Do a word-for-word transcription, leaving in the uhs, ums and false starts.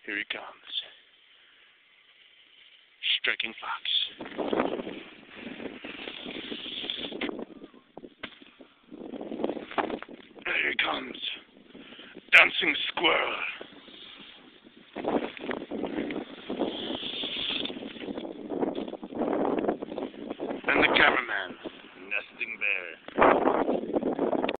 Here he comes. Striking fox. Here he comes. Dancing squirrel. And the cameraman.